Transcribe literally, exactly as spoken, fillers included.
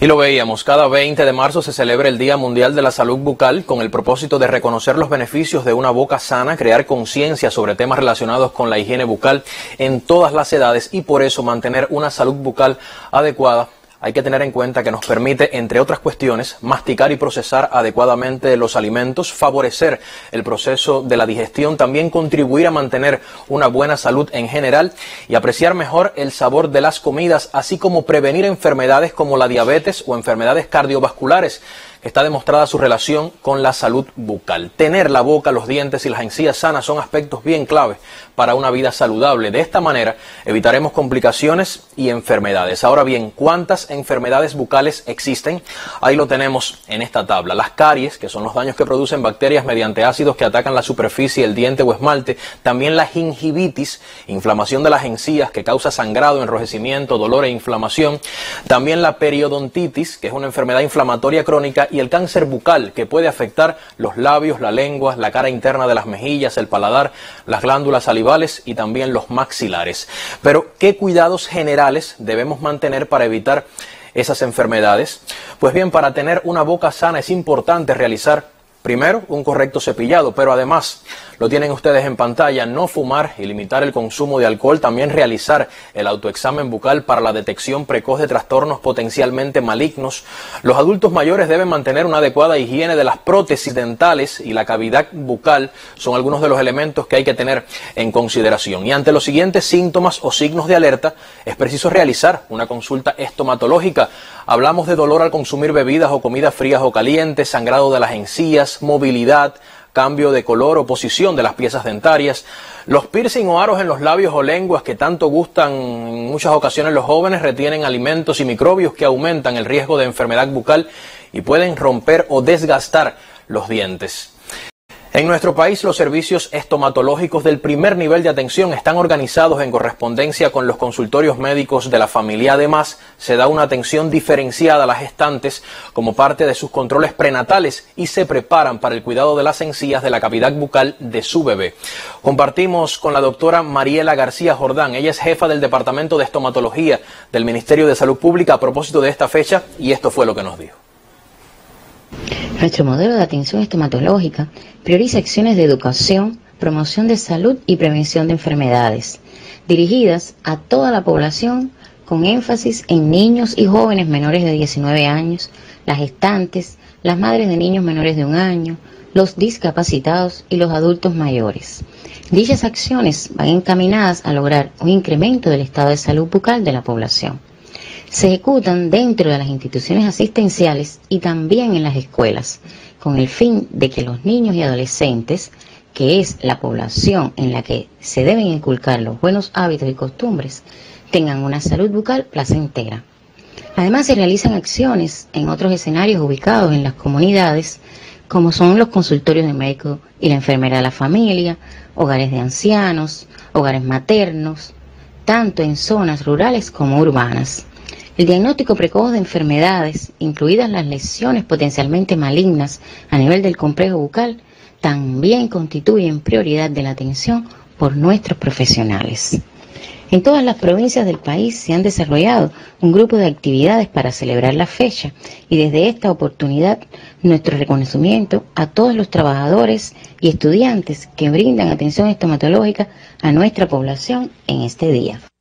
Y lo veíamos, cada veinte de marzo se celebra el Día Mundial de la Salud Bucal con el propósito de reconocer los beneficios de una boca sana, crear conciencia sobre temas relacionados con la higiene bucal en todas las edades y por eso mantener una salud bucal adecuada. Hay que tener en cuenta que nos permite, entre otras cuestiones, masticar y procesar adecuadamente los alimentos, favorecer el proceso de la digestión, también contribuir a mantener una buena salud en general y apreciar mejor el sabor de las comidas, así como prevenir enfermedades como la diabetes o enfermedades cardiovasculares. Está demostrada su relación con la salud bucal. Tener la boca, los dientes y las encías sanas son aspectos bien claves para una vida saludable. De esta manera evitaremos complicaciones y enfermedades. Ahora bien, ¿cuántas enfermedades bucales existen? Ahí lo tenemos en esta tabla. Las caries, que son los daños que producen bacterias mediante ácidos que atacan la superficie, el diente o esmalte. También la gingivitis, inflamación de las encías que causa sangrado, enrojecimiento, dolor e inflamación. También la periodontitis, que es una enfermedad inflamatoria crónica, y el cáncer bucal, que puede afectar los labios, la lengua, la cara interna de las mejillas, el paladar, las glándulas salivales y también los maxilares. Pero, ¿qué cuidados generales debemos mantener para evitar esas enfermedades? Pues bien, para tener una boca sana es importante realizar primero un correcto cepillado, pero además, lo tienen ustedes en pantalla, no fumar y limitar el consumo de alcohol, también realizar el autoexamen bucal para la detección precoz de trastornos potencialmente malignos. Los adultos mayores deben mantener una adecuada higiene de las prótesis dentales y la cavidad bucal son algunos de los elementos que hay que tener en consideración. Y ante los siguientes síntomas o signos de alerta, es preciso realizar una consulta estomatológica. Hablamos de dolor al consumir bebidas o comidas frías o calientes, sangrado de las encías, movilidad, cambio de color o posición de las piezas dentarias, los piercing o aros en los labios o lenguas que tanto gustan en muchas ocasiones los jóvenes retienen alimentos y microbios que aumentan el riesgo de enfermedad bucal y pueden romper o desgastar los dientes. En nuestro país, los servicios estomatológicos del primer nivel de atención están organizados en correspondencia con los consultorios médicos de la familia. Además, se da una atención diferenciada a las gestantes como parte de sus controles prenatales y se preparan para el cuidado de las encías de la cavidad bucal de su bebé. Compartimos con la doctora Mariela García Jordán. Ella es jefa del Departamento de Estomatología del Ministerio de Salud Pública a propósito de esta fecha y esto fue lo que nos dijo. Nuestro modelo de atención estomatológica prioriza acciones de educación, promoción de salud y prevención de enfermedades, dirigidas a toda la población con énfasis en niños y jóvenes menores de diecinueve años, las gestantes, las madres de niños menores de un año, los discapacitados y los adultos mayores. Dichas acciones van encaminadas a lograr un incremento del estado de salud bucal de la población. Se ejecutan dentro de las instituciones asistenciales y también en las escuelas, con el fin de que los niños y adolescentes, que es la población en la que se deben inculcar los buenos hábitos y costumbres, tengan una salud bucal placentera. Además, se realizan acciones en otros escenarios ubicados en las comunidades, como son los consultorios de médico y la enfermera de la familia, hogares de ancianos, hogares maternos, tanto en zonas rurales como urbanas. El diagnóstico precoz de enfermedades, incluidas las lesiones potencialmente malignas a nivel del complejo bucal, también constituyen prioridad de la atención por nuestros profesionales. En todas las provincias del país se han desarrollado un grupo de actividades para celebrar la fecha y desde esta oportunidad nuestro reconocimiento a todos los trabajadores y estudiantes que brindan atención estomatológica a nuestra población en este día.